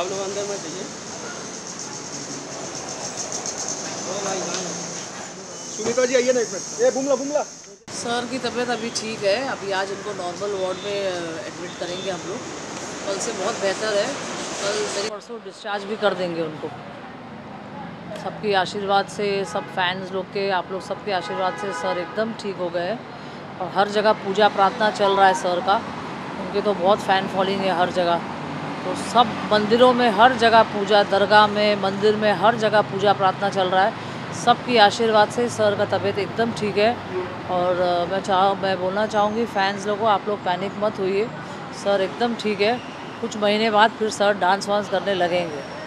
आप लोग अंदर में जाइए। सुनीता जी आइए ना एक मिनट। ए बुमला सर की तबीयत अभी ठीक है। अभी आज इनको नॉर्मल वार्ड में एडमिट करेंगे हम लोग। कल से बहुत बेहतर है। कल मेरे परसों डिस्चार्ज भी कर देंगे उनको। सबके आशीर्वाद से, सब फैंस लोग के, आप लोग सबके आशीर्वाद से सर एकदम ठीक हो गए। और हर जगह पूजा प्रार्थना चल रहा है सर का। उनके तो बहुत फ़ैन फॉलोइंग है हर जगह। तो सब मंदिरों में हर जगह पूजा, दरगाह में, मंदिर में हर जगह पूजा प्रार्थना चल रहा है। सबकी आशीर्वाद से सर का तबीयत एकदम ठीक है। और मैं बोलना चाहूँगी फैंस लोगों को, आप लोग पैनिक मत होइए। सर एकदम ठीक है। कुछ महीने बाद फिर सर डांस वांस करने लगेंगे।